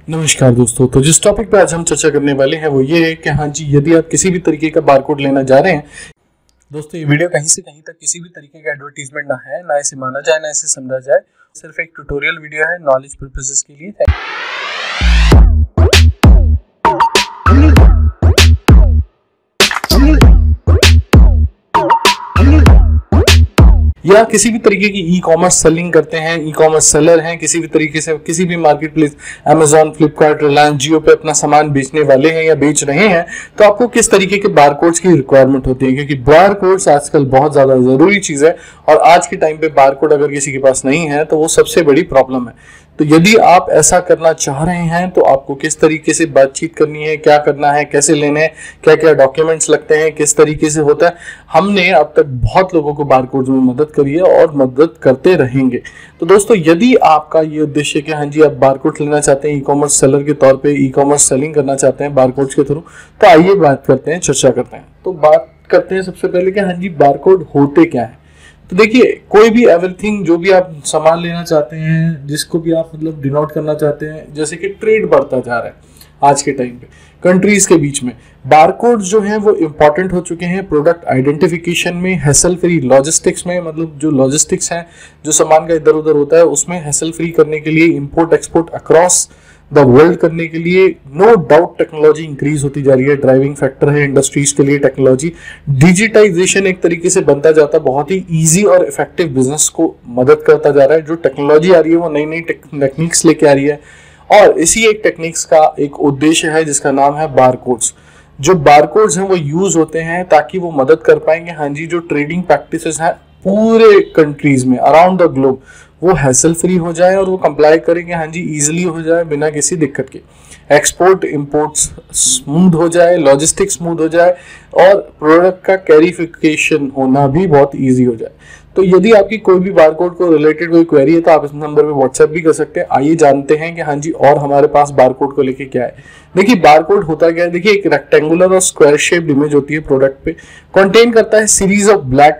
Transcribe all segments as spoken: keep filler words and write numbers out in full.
नमस्कार दोस्तों। तो जिस टॉपिक पे आज हम चर्चा करने वाले हैं वो ये है कि हाँ जी, यदि आप किसी भी तरीके का बारकोड लेना जा रहे हैं दोस्तों, ये वीडियो कहीं से कहीं तक किसी भी तरीके का एडवर्टीजमेंट ना है, ना इसे माना जाए ना इसे समझा जाए, सिर्फ एक ट्यूटोरियल वीडियो है नॉलेज पर्पसेस के लिए। या किसी भी तरीके की ई कॉमर्स सेलिंग करते हैं, ई कॉमर्स सेलर हैं, किसी भी तरीके से किसी भी market place Amazon, Flipkart, Reliance, Jio पे अपना सामान बेचने वाले हैं या बेच रहे हैं, तो आपको किस तरीके के बारकोड्स की रिक्वायरमेंट होती है, क्योंकि बारकोड्स आजकल बहुत ज्यादा जरूरी चीज है और आज के टाइम पे बारकोड अगर किसी के पास नहीं है तो वो सबसे बड़ी प्रॉब्लम है। तो यदि आप ऐसा करना चाह रहे हैं तो आपको किस तरीके से बातचीत करनी है, क्या करना है, कैसे लेने हैं, क्या क्या डॉक्यूमेंट्स लगते हैं, किस तरीके से होता है, हमने अब तक बहुत लोगों को बारकोड में मदद करी है और मदद करते रहेंगे। तो दोस्तों, यदि आपका ये उद्देश्य कि हाँ जी आप बारकोड लेना चाहते हैं, ई कॉमर्स सेलर के तौर पे ई कॉमर्स सेलिंग करना चाहते हैं बारकोड्स के थ्रू, तो आइए बात करते हैं, चर्चा करते हैं। तो बात करते हैं सबसे पहले कि हाँ जी बारकोड होते क्या है। तो देखिए, कोई भी एवरीथिंग जो भी आप सामान लेना चाहते हैं, जिसको भी आप मतलब डिनोट करना चाहते हैं, जैसे कि ट्रेड बढ़ता जा रहा है आज के टाइम पे कंट्रीज के बीच में, बारकोड जो है वो इंपॉर्टेंट हो चुके हैं प्रोडक्ट आइडेंटिफिकेशन में, हैसल फ्री लॉजिस्टिक्स में, मतलब जो लॉजिस्टिक्स है, जो सामान का इधर उधर होता है उसमें हैसल फ्री करने के लिए, import export across the world करने के लिए नो डाउट टेक्नोलॉजी इंक्रीज होती जा रही है। ड्राइविंग फैक्टर है इंडस्ट्रीज के लिए टेक्नोलॉजी। डिजिटाइजेशन एक तरीके से बनता जाता, बहुत ही इजी और इफेक्टिव बिजनेस को मदद करता जा रहा है। जो टेक्नोलॉजी आ रही है वो नई नई टेक्निक्स लेके आ रही है और इसी एक टेक्निक्स का एक उद्देश्य है जिसका नाम है बारकोड्स। जो बारकोड्स हैं वो यूज होते हैं ताकि वो मदद कर पाएंगे हाँ जी जो ट्रेडिंग प्रैक्टिसेस हैं पूरे कंट्रीज में अराउंड द ग्लोब वो हैसल फ्री हो जाए और वो कंप्लाई करेंगे हाँ जी इजीली हो जाए बिना किसी दिक्कत के, एक्सपोर्ट इंपोर्ट स्मूथ हो जाए, लॉजिस्टिक स्मूथ हो जाए और प्रोडक्ट का कैरिफिकेशन होना भी बहुत इजी हो जाए। तो यदि आपकी कोई भी बारकोड को रिलेटेड कोई क्वेरी है तो आप इस नंबर पे व्हाट्सएप भी कर सकते हैं। आइए जानते हैं कि हाँ जी और हमारे पास बारकोड को लेके क्या है। देखिए, बारकोड होता क्या है। देखिए, एक रेक्टेंगुलर और स्क्वायर शेप्ड इमेज होती है प्रोडक्ट पे, कंटेन करता है सीरीज ऑफ ब्लैक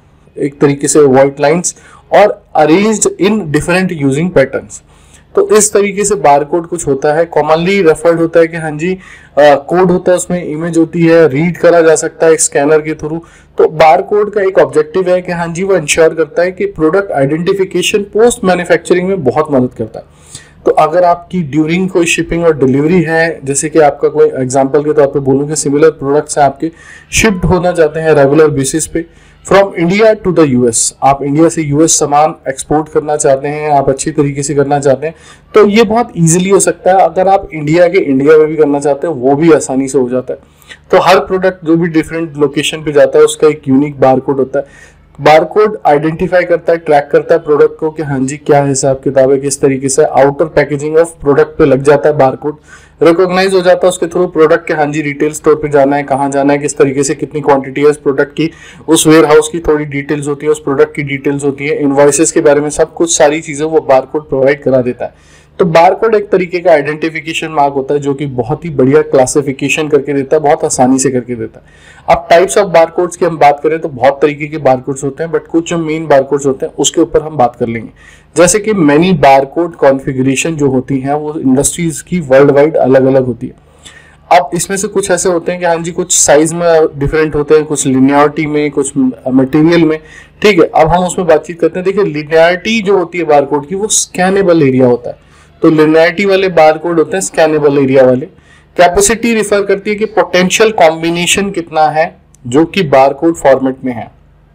एक तरीके से व्हाइट लाइंस और arranged in different using patterns. तो इस तरीके से बारकोड कुछ होता है, कॉमनली रेफर्ड होता है कि हाँ जी कोड होता है, उसमें इमेज होती है, रीड करा जा सकता है एक स्कैनर के थ्रू। तो बारकोड का एक ऑब्जेक्टिव है कि हाँ जी वो इंश्योर करता है कि प्रोडक्ट आइडेंटिफिकेशन पोस्ट मैन्युफैक्चरिंग में बहुत मदद करता है। तो अगर आपकी ड्यूरिंग कोई शिपिंग और डिलीवरी है, जैसे कि आपका कोई एग्जांपल के तौर पे बोलूं कि सिमिलर प्रोडक्ट्स हैं आपके शिफ्ट होना चाहते हैं रेगुलर बेसिस पे from India to the US, आप इंडिया से यूएस सामान एक्सपोर्ट करना चाहते हैं, आप अच्छी तरीके से करना चाहते हैं, तो ये बहुत इजीली हो सकता है। अगर आप इंडिया के इंडिया में भी करना चाहते हैं वो भी आसानी से हो जाता है। तो हर प्रोडक्ट जो भी डिफरेंट लोकेशन पे जाता है उसका एक यूनिक बारकोड होता है। बारकोड आइडेंटिफाई करता है, ट्रैक करता है प्रोडक्ट को कि हाँ जी क्या हिसाब किताब है, किस तरीके से आउटर पैकेजिंग ऑफ प्रोडक्ट पे लग जाता है बारकोड, रिकॉग्नाइज हो जाता है उसके थ्रू प्रोडक्ट के हाँ जी रिटेल स्टोर पे जाना है, कहाँ जाना है, किस तरीके से, कितनी क्वांटिटी है उस प्रोडक्ट की, उस वेयर हाउस की थोड़ी डिटेल्स होती है, उस प्रोडक्ट की डिटेल्स होती है, इनवॉइसेस के बारे में सब कुछ सारी चीजें वो बारकोड प्रोवाइड करा देता है। तो बारकोड एक तरीके का आइडेंटिफिकेशन मार्क होता है जो कि बहुत ही बढ़िया क्लासिफिकेशन करके देता है, बहुत आसानी से करके देता है। अब टाइप्स ऑफ बारकोड्स की हम बात करें तो बहुत तरीके के बारकोड्स होते हैं, बट कुछ जो मेन बारकोड्स होते हैं उसके ऊपर हम बात कर लेंगे। जैसे कि मैनी बारकोड कॉन्फ़िगरेशन जो होती है वो इंडस्ट्रीज की वर्ल्ड वाइड अलग अलग होती है। अब इसमें से कुछ ऐसे होते हैं कि हाँ जी कुछ साइज में डिफरेंट होते हैं, कुछ लिनियरिटी में, कुछ मटेरियल में, ठीक है। अब हम उसमें बातचीत करते हैं। देखिए, लिनियरिटी जो होती है बारकोड की वो स्कैनेबल एरिया होता है, तो लिनियरिटी वाले बारकोड होते हैं स्कैनेबल एरिया वाले। कैपेसिटी रिफर करती है कि पोटेंशियल कॉम्बिनेशन कितना है जो कि बारकोड फॉर्मेट में है।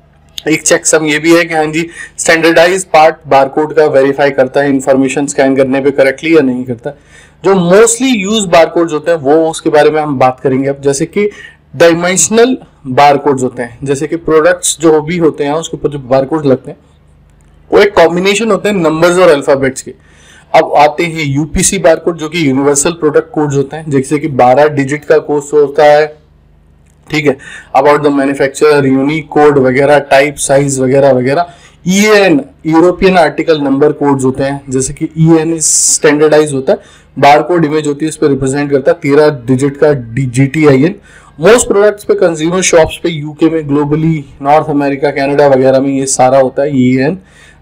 एक चेकसम ये भी है कि हाँ जी स्टैंडर्डाइज पार्ट बारकोड का वेरीफाई करता है इंफॉर्मेशन स्कैन करने पे करेक्टली या नहीं करता। जो मोस्टली यूज बारकोड्स होते हैं वो उसके बारे में हम बात करेंगे अब। जैसे कि डायमेंशनल बारकोड्स होते हैं, जैसे कि प्रोडक्ट्स जो भी होते हैं उसके ऊपर जो बारकोड लगते हैं वो एक कॉम्बिनेशन होते हैं नंबर्स और अल्फाबेट्स के। अब आते हैं यूपीसी बारकोड जो कि यूनिवर्सल प्रोडक्ट कोड्स होते हैं, जैसे कि बारह डिजिट का कोड होता है, ठीक है। About the manufacturer, unique code वगैरह, टाइप, साइज वगैरह वगैरह। EAN European article number codes होते हैं, जैसे कि ईएन स्टैंडर्डाइज होता है, बारकोड इमेज होती है इस पे रिप्रेजेंट करता है तेरह डिजिट का जीटीआईएन। मोस्ट प्रोडक्ट्स पे कंज्यूमर शॉप्स पे यूके में, ग्लोबली, नॉर्थ अमेरिका, कनाडा वगैरह में ये सारा होता है ईएन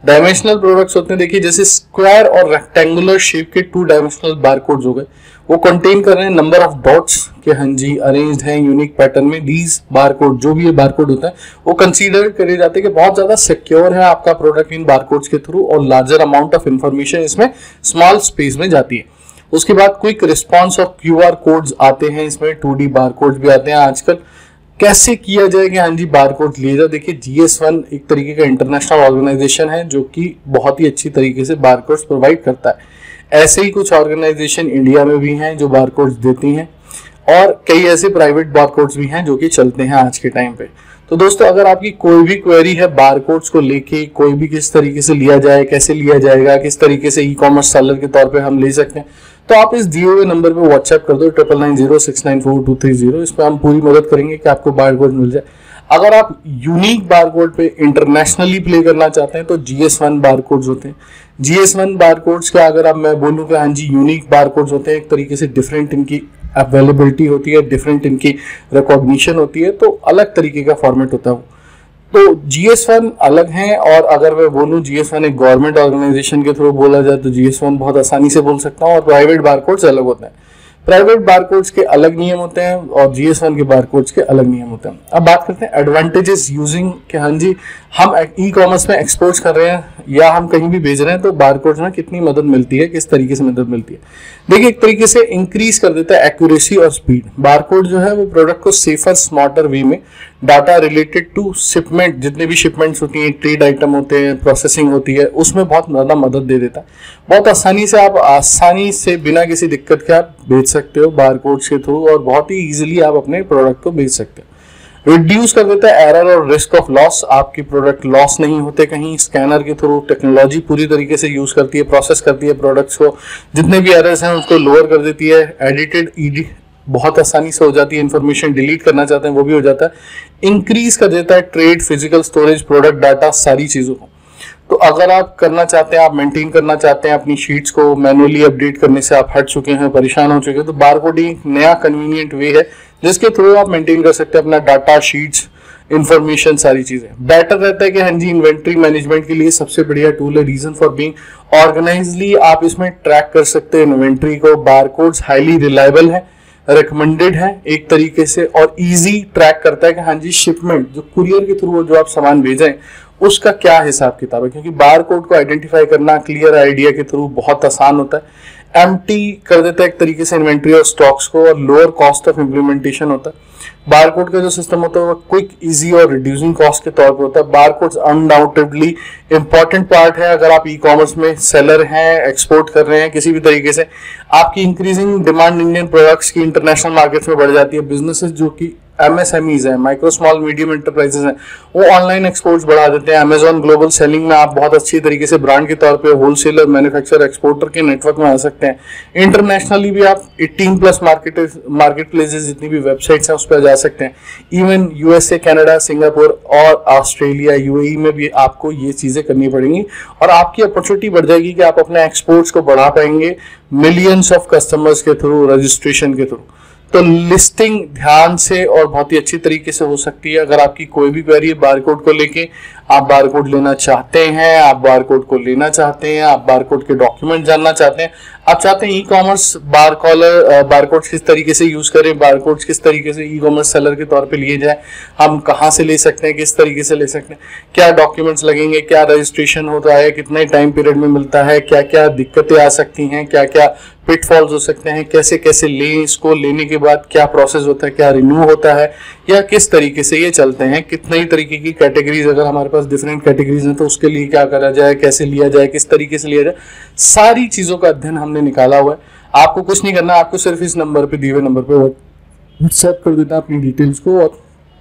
डायमेंशनल प्रोडक्ट्स होते हैं, देखिए जैसे स्क्वायर और रेक्टेंगुलर शेप के टू डायमेंशनल बारकोड्स हो गए, वो कंटेन कर रहे हैं नंबर ऑफ डॉट्स के हाँ जी अरेंज्ड हैं यूनिक पैटर्न में। दीज बारकोड, जो भी ये बारकोड होता है वो कंसीडर करे जाते हैं कि बहुत ज्यादा सिक्योर है आपका प्रोडक्ट इन बारकोड्स के थ्रू, और लार्जर अमाउंट ऑफ इंफॉर्मेशन इसमें स्मॉल स्पेस में जाती है। उसके बाद क्विक रिस्पॉन्स और क्यूआर कोड्स आते हैं इसमें, टू डी बारकोड्स भी आते हैं आजकल। कैसे किया जाए कि हाँ जी बारकोड लिए जाए, देखिए जी एस वन एक तरीके का इंटरनेशनल ऑर्गेनाइजेशन है जो कि बहुत ही अच्छी तरीके से बारकोड्स प्रोवाइड करता है। ऐसे ही कुछ ऑर्गेनाइजेशन इंडिया में भी हैं जो बारकोड्स देती हैं, और कई ऐसे प्राइवेट बारकोड्स भी हैं जो कि चलते हैं आज के टाइम पे। तो दोस्तों अगर आपकी कोई भी क्वेरी है बारकोड्स को लेके, कोई भी किस तरीके से लिया जाए, कैसे लिया जाएगा, किस तरीके से ई कॉमर्स सेलर के तौर पे हम ले सकते हैं, तो आप इस दिए हुए नंबर पे व्हाट्सएप कर दो triple nine zero six nine four two three zero. इस पर हम पूरी मदद करेंगे कि आपको बारकोड मिल जाए। अगर आप यूनिक बारकोड पे इंटरनेशनली प्ले करना चाहते हैं तो जी एस वन बारकोड्स होते हैं। जी एस वन बारकोड्स का अगर आप मैं बोलूँ कि हाँ जी यूनिक बारकोड्स होते हैं, एक तरीके से डिफरेंट इनकी अवेलेबिलिटी होती है, डिफरेंट इनकी रिकॉग्निशन होती है, तो अलग तरीके का फॉर्मेट होता है वो। तो जी एस वन अलग है, और अगर मैं बोलूँ जी एस वन एक गवर्नमेंट ऑर्गेनाइजेशन के थ्रू बोला जाए तो जी एस वन बहुत आसानी से बोल सकता हूँ, और प्राइवेट बारकोड्स अलग होते हैं। प्राइवेट बारकोड्स के अलग नियम होते हैं और जी एस वन के बारकोड्स के अलग नियम होते हैं। अब बात करते हैं एडवांटेजेस यूजिंग कि हाँ जी हम ई कॉमर्स में एक्सपोर्ट कर रहे हैं या हम कहीं भी भेज रहे हैं तो बारकोड्स में कितनी मदद मिलती है, किस तरीके से मदद मिलती है। देखिए एक तरीके से इंक्रीज कर देता है एक्यूरेसी और स्पीड। बारकोड जो है वो प्रोडक्ट को सेफर स्मार्टर वे में डाटा रिलेटेड टू शिपमेंट, जितने भी शिपमेंट्स होती हैं, ट्रेड आइटम होते हैं, प्रोसेसिंग होती है, उसमें बहुत ज़्यादा मदद दे देता है। बहुत आसानी से आप आसानी से बिना किसी दिक्कत के आप भेज सकते हो बारकोड्स के थ्रू, और बहुत ही ईजिली आप अपने प्रोडक्ट को भेज सकते हो। रिड्यूस कर देता है एरर और रिस्क ऑफ लॉस, आपकी प्रोडक्ट लॉस नहीं होते कहीं। स्कैनर के थ्रू टेक्नोलॉजी पूरी तरीके से यूज करती है, प्रोसेस करती है प्रोडक्ट्स को, जितने भी एरर्स हैं उसको लोअर कर देती है। एडिटेड ईडी बहुत आसानी से हो जाती है, इंफॉर्मेशन डिलीट करना चाहते हैं वो भी हो जाता है। इंक्रीज कर देता है trade, physical storage, product data, सारी चीजों को। तो अगर आप करना चाहते हैं, आप मेंटेन करना चाहते हैं अपनी शीट्स को, मैनुअली अपडेट करने से आप हट चुके हैं, परेशान हो चुके हैं, तो बारकोडिंग एक नया कन्वीनियंट वे है जिसके थ्रू आप मेंटेन कर सकते हैं अपना डाटा, शीट्स, इंफॉर्मेशन, सारी चीजें। बेटर रहता है कि हाँ जी इन्वेंट्री मैनेजमेंट के लिए सबसे बढ़िया टूल है। रीजन फॉर बीइंग ऑर्गेनाइजली आप इसमें ट्रैक कर सकते हैं इन्वेंट्री को। बारकोड्स हाईली रिलायबल है, रिकमेंडेड है एक तरीके से, और इजी ट्रैक करता है कि हाँ जी शिपमेंट जो कुरियर के थ्रू जो आप सामान भेजें उसका क्या हिसाब किताब है, क्योंकि बारकोड को आइडेंटिफाई करना क्लियर आइडिया के थ्रू बहुत आसान होता है। एम्प्टी कर देता है एक तरीके से इन्वेंट्री और स्टॉक्स को, और लोअर कॉस्ट ऑफ इम्प्लीमेंटेशन होता है। बारकोड का जो सिस्टम होता है वो क्विक, इजी और रिड्यूसिंग कॉस्ट के तौर पे होता है। बारकोड्स अनडाउटेडली इंपॉर्टेंट पार्ट है अगर आप ई कॉमर्स में सेलर हैं, एक्सपोर्ट कर रहे हैं किसी भी तरीके से। आपकी इंक्रीजिंग डिमांड इंडियन प्रोडक्ट्स की इंटरनेशनल मार्केट्स में बढ़ जाती है। बिजनेसेस जो कि एमएसएमईज है, माइक्रो स्मॉल मीडियम एंटरप्राइजेस हैं, वो ऑनलाइन एक्सपोर्ट्स बढ़ा देते हैं। अमेजॉन ग्लोबल सेलिंग में आप बहुत अच्छी तरीके से ब्रांड के तौर पे होलसेलर, मैन्युफैक्चरर, एक्सपोर्टर के नेटवर्क में आ सकते हैं। इंटरनेशनली भी आप अठारह प्लस मार्केट मार्केट प्लेसेस जितनी भी वेबसाइट्स हैं उस पर जा सकते हैं। इवन यूएसए, कनाडा, सिंगापुर और ऑस्ट्रेलिया, यूएई में भी आपको ये चीजें करनी पड़ेंगी, और आपकी अपॉर्चुनिटी बढ़ जाएगी कि आप अपने एक्सपोर्ट्स को बढ़ा पाएंगे मिलियंस ऑफ कस्टमर्स के थ्रू, रजिस्ट्रेशन के थ्रू। तो लिस्टिंग ध्यान से और बहुत ही अच्छी तरीके से हो सकती है। अगर आपकी कोई भी क्वेरी है बारकोड को लेके, आप बारकोड लेना चाहते हैं, आप बारकोड को लेना चाहते हैं, आप बारकोड के डॉक्यूमेंट जानना चाहते हैं, आप चाहते हैं ई कॉमर्स बारकॉलर बारकोड्स किस तरीके से यूज करें, बारकोड्स किस तरीके से ई कॉमर्स सेलर के तौर पे लिए जाए, हम कहाँ से ले सकते हैं, किस तरीके से ले सकते हैं, क्या डॉक्यूमेंट्स लगेंगे, क्या रजिस्ट्रेशन होता है, कितने टाइम पीरियड में मिलता है, क्या क्या दिक्कतें आ सकती हैं, क्या क्या पिटफॉल्स हो सकते हैं, कैसे कैसे लें, इसको लेने के बाद क्या प्रोसेस होता है, क्या रिन्यू होता है, या किस तरीके से ये चलते हैं, कितने ही तरीके की कैटेगरीज, अगर हमारे पास डिफरेंट कैटेगरीज हैं तो उसके लिए क्या करा जाए, कैसे लिया जाए, किस तरीके से लिया जाए, सारी चीजों का अध्ययन हमने निकाला हुआ है। आपको कुछ नहीं करना, आपको सिर्फ इस नंबर पे, दिए हुए नंबर पे व्हाट्सएप कर देना अपनी डिटेल्स को, और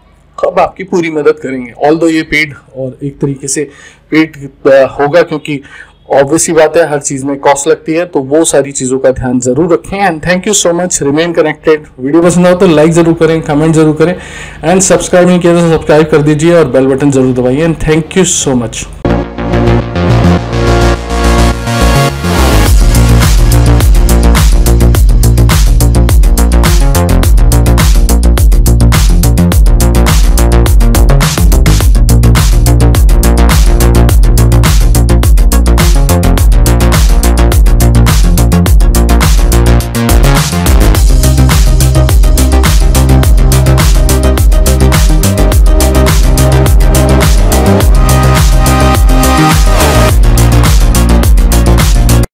अब आपकी पूरी मदद करेंगे। ऑल दो ये पेड और एक तरीके से पेड होगा, क्योंकि ऑब्वियसली बात है हर चीज में कॉस्ट लगती है, तो वो सारी चीजों का ध्यान जरूर रखें। And thank you so much, remain connected. Video पसंद आओ तो लाइक जरूर करें, कमेंट जरूर करें, एंड सब्सक्राइब नहीं किया तो सब्सक्राइब कर दीजिए और बेल बटन जरूर दबाइए। And thank you so much.